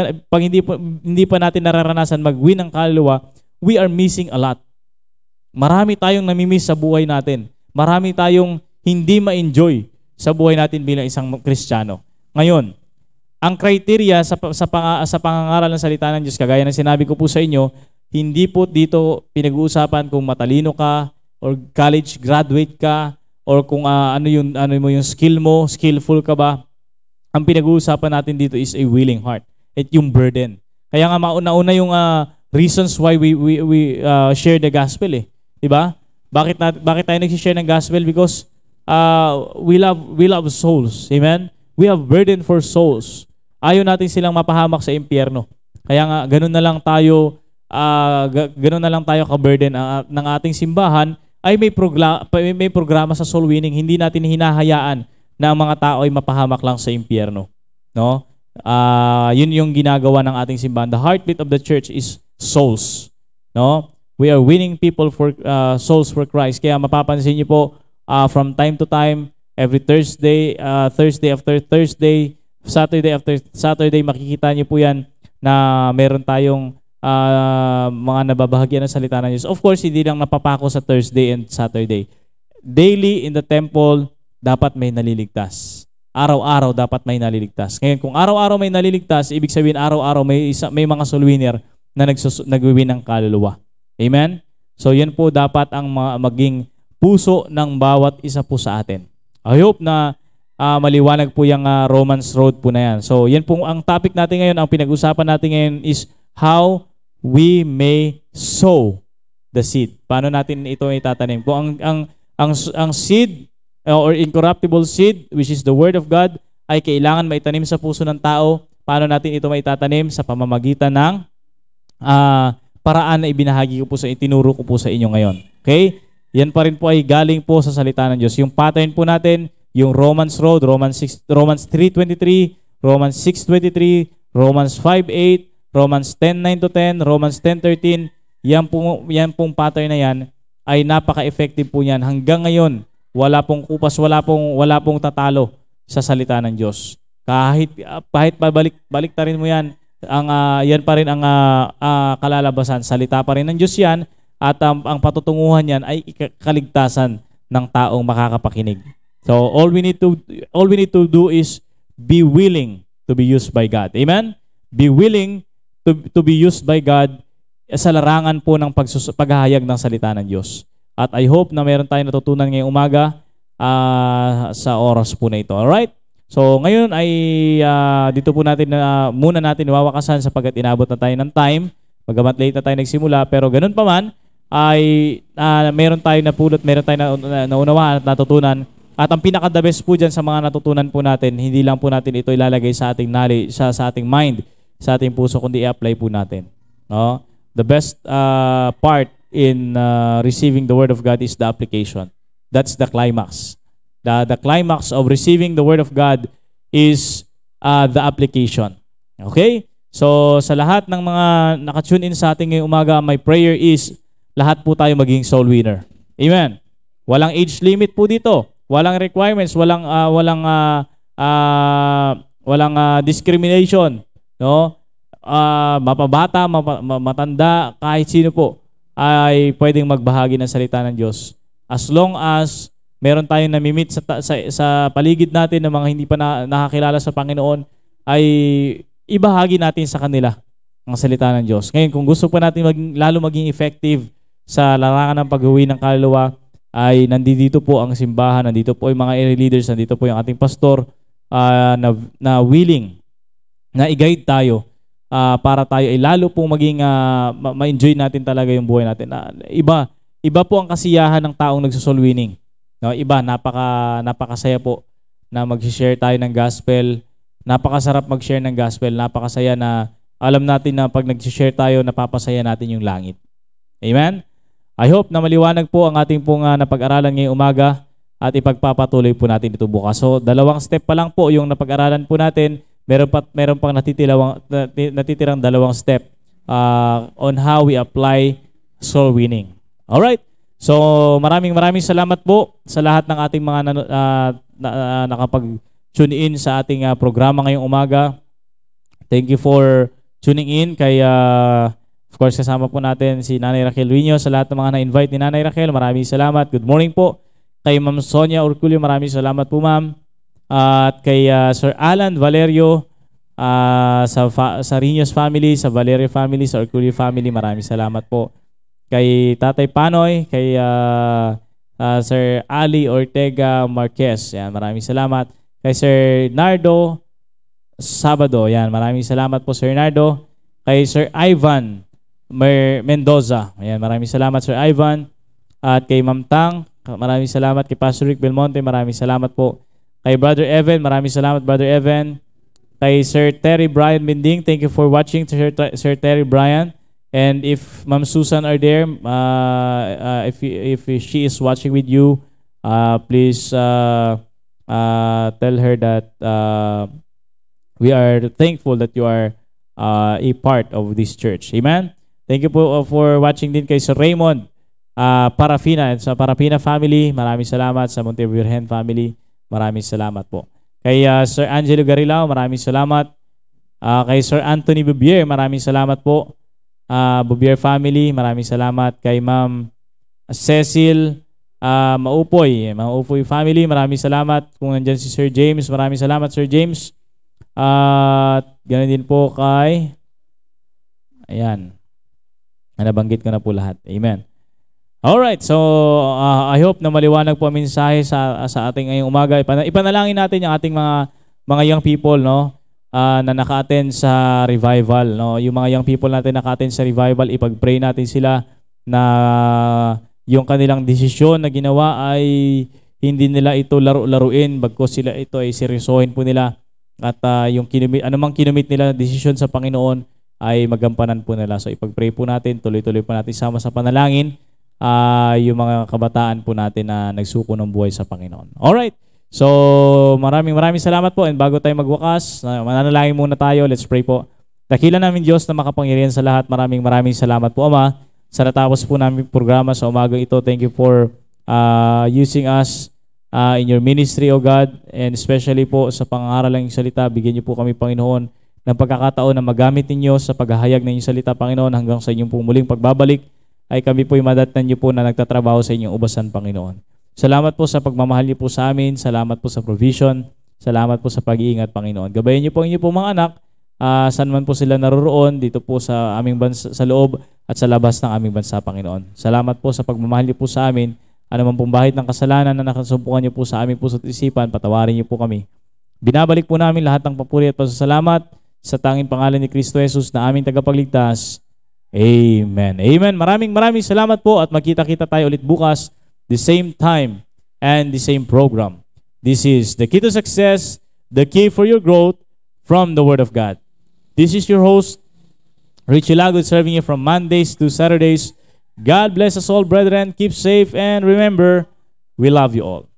[SPEAKER 1] pa natin nararanasan mag-win ng kaluluwa, we are missing a lot. Marami tayong namimiss sa buhay natin. Marami tayong hindi ma-enjoy sa buhay natin bilang isang Kristiyano. Ngayon, ang criteria sa pangangaral ng salita ng Diyos, kagaya ng sinabi ko po sa inyo, hindi po dito pinag-uusapan kung matalino ka or college graduate ka or kung ano yung skill mo, skillful ka ba. Ang pinag-uusapan natin dito is a willing heart at yung burden. Kaya nga mauna-una yung reasons why we share the gospel eh. 'Di ba? Bakit tayo nag-share ng gospel? Because we love souls. Amen? We have burden for souls. Ayaw natin silang mapahamak sa impyerno. Kaya nga ganun na lang tayo ka-burden ng ating simbahan ay may programa sa soul winning. Hindi natin hinahayaan na ang mga tao ay mapahamak lang sa impyerno. No? Yun yung ginagawa ng ating simbahan. The heartbeat of the church is souls. No? We are winning people for souls for Christ. Kaya mapapansin niyo po from time to time, every Thursday after Thursday, Saturday after Saturday, makikita niyo po yan na meron tayong mga nababahagyan ng salita ng Diyos. Of course, hindi lang napapako sa Thursday and Saturday. Daily in the temple, dapat may naliligtas. Araw-araw dapat may naliligtas. Ngayon, kung araw-araw may naliligtas, ibig sabihin araw-araw may mga soul winner na nagwi-win ng kaluluwa. Amen? So, yan po dapat ang maging puso ng bawat isa po sa atin. I hope na maliwanag po yung Romans Road po na yan. So, yan po ang topic natin ngayon. Ang pinag-usapan natin ngayon is how we may sow the seed. Paano natin ito itatanim? Kung ang seed or incorruptible seed, which is the Word of God, ay kailangan maitanim sa puso ng tao, paano natin ito maitatanim? Sa pamamagitan ng paraan na ibinahagi ko po itinuro ko po sa inyo ngayon. Okay? Yan pa rin po ay galing po sa salita ng Diyos. Yung pattern po natin, yung Romans Road, Romans 3:23, Romans 6:23, Romans 5:8, Romans 10:9-10, Romans 10:13, yan pong pattern na yan ay napaka-effective po niyan. Hanggang ngayon, wala pong kupas, wala pong tatalo sa salita ng Diyos. Kahit balik ta rin mo yan, yan pa rin ang kalalabasan. Salita pa rin ng Diyos yan at ang patutunguhan yan ay kaligtasan ng taong makakapakinig. So all we need to do is be willing to be used by God. Amen? Be willing to be used by God sa larangan po ng paghahayag ng salita ng Diyos. At I hope na meron tayong natutunan ngayong umaga sa oras po na ito. Alright? So ngayon ay dito po natin muna natin iwawakasan sapagkat inabot na tayo ng time. Bagamat late na tayo nagsimula, pero ganun pa man ay meron tayong napulot, meron tayong naunawaan at natutunan. At ang pinaka-the best po dyan sa mga natutunan po natin, hindi lang po natin ito ilalagay sa ating knowledge, sa ating mind, sa ating puso, kundi i-apply po natin. No? The best part in receiving the Word of God is the application. That's the climax. The climax of receiving the Word of God is the application. Okay? So, sa lahat ng mga nakatune in sa ating ngayong umaga, my prayer is lahat po tayo maging soul winner. Amen. Walang age limit po dito. Walang requirements, walang discrimination, no? Mapabata, matanda, kahit sino po ay pwedeng magbahagi ng salita ng Diyos. As long as meron tayong namimit sa paligid natin ng mga hindi pa nakakilala sa Panginoon, ay ibahagi natin sa kanila ang salita ng Diyos. Ngayon, kung gusto pa natin lalo maging effective sa larangan ng pag-uwi ng kaluluwa, ay nandito po ang simbahan, nandito po yung mga area leaders, nandito po yung ating pastor na willing na i-guide tayo para tayo ay lalo po maging ma-enjoy natin talaga yung buhay natin. Iba po ang kasiyahan ng taong nagsosoul winning. No, iba, napakasaya po na mag-share tayo ng gospel. Napakasarap mag-share ng gospel. Napakasaya na alam natin na pag nag-share tayo, napapasaya natin yung langit. Amen? I hope na maliwanag po ang ating pong napag-aralan ngayong umaga at ipagpapatuloy po natin ito bukas. So, 2 step pa lang po yung napag-aralan po natin. Meron pang natitirang 2 step on how we apply soul winning. Alright? So, maraming salamat po sa lahat ng ating mga nakapag-tune in sa ating programa ngayong umaga. Thank you for tuning in kay of course, kasama po natin si Nanay Raquel Ruino. Sa lahat ng mga na-invite ni Nanay Raquel, maraming salamat. Good morning po. Kay Ma'am Sonia Urculio, maraming salamat po, Ma'am. At kay Sir Alan Valerio, sa Rinos family, sa Valerio family, sa Urculio family, maraming salamat po. Kay Tatay Panoy, kay Sir Ali Ortega Marquez, yan, maraming salamat. Kay Sir Nardo Sabado, yan, maraming salamat po, Sir Nardo. Kay Sir Ivan Mendoza. Ayan, maraming salamat Sir Ivan. At kay Ma'am Tang, maraming salamat. Kay Pastor Rick Belmonte, maraming salamat po. Kay Brother Evan, maraming salamat Brother Evan. Kay Sir Terry Brian Binding, thank you for watching Sir Terry Brian. And if Ma'am Susan are there, if she is watching with you, please tell her that we are thankful that you are a part of this church. Amen? Thank you po for watching din kay Sir Raymond Parafina. Sa Parafina family, maraming salamat. Sa Monte Virgen family, maraming salamat po. Kay Sir Angelo Garilao, maraming salamat. Kay Sir Anthony Bubier, maraming salamat po. Bubier family, maraming salamat. Kay Ma'am Cecil Maupoy family, maraming salamat. Kung nandyan si Sir James, maraming salamat Sir James. At ganoon din po kay ayan, nabanggit ko na po lahat. Amen. Alright, so I hope na maliwanag po ang mensahe sa ating ngayong umaga. Ipanalangin natin yung ating mga young people, no, na naka-attend sa revival, no. Yung mga young people natin naka-attend sa revival, ipag-pray natin sila na yung kanilang desisyon na ginawa ay hindi nila ito laro-laruin, bagkus sila ito ay seryosohin po nila. At yung anumang kinumit nila desisyon sa Panginoon ay magampanan po nila. So ipag-pray po natin, tuloy-tuloy po natin sama sa panalangin yung mga kabataan po natin na nagsuko ng buhay sa Panginoon. Alright, so maraming salamat po, and bago tayo magwakas, mananalangin muna tayo. Let's pray po. Dakila namin Diyos na makapangyarihan sa lahat, maraming salamat po Ama sa natapos po namin programa sa umagang ito. Thank you for using us in your ministry, O God, and especially po sa pangaral ng salita. Bigyan niyo po kami, Panginoon, ng pagkakataon na magamit ninyo sa paghahayag ng inyong salita, Panginoon, hanggang sa inyong pong muling pagbabalik ay kami po'y madatnan niyo po na nagtatrabaho sa inyong ubasan, Panginoon. Salamat po sa pagmamahal niyo po sa amin. Salamat po sa provision. Salamat po sa pag-iingat, Panginoon. Gabayan niyo po ang inyong pong mga anak, saan man po sila naroroon, dito po sa aming bansa, sa loob at sa labas ng aming bansa, Panginoon. Salamat po sa pagmamahal niyo po sa amin. Ano man pong bahid ng kasalanan na nakasumpukan niyo po sa aming puso't isipan, patawarin niyo po kami. Binabalik po namin lahat ng papuri at pasasalamat sa tanging pangalan ni Kristo Jesus na aming tagapagligtas. Amen. Amen. Maraming salamat po, at magkita-kita tayo ulit bukas, the same time and the same program. This is the key to success, the key for your growth from the Word of God. This is your host, Richie Lagod, serving you from Mondays to Saturdays. God bless us all, brethren. Keep safe, and remember, we love you all.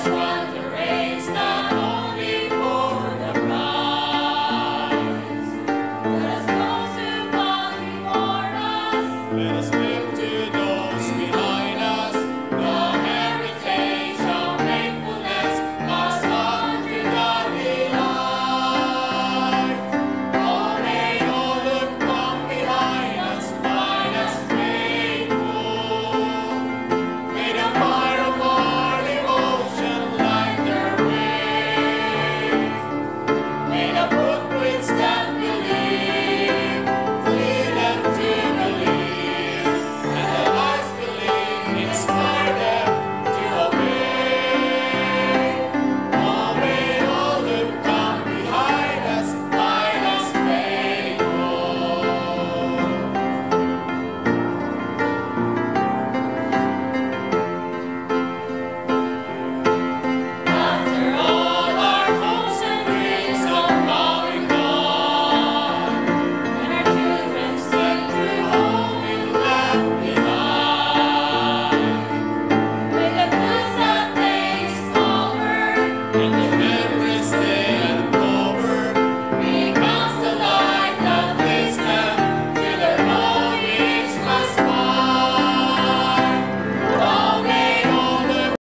[SPEAKER 2] one.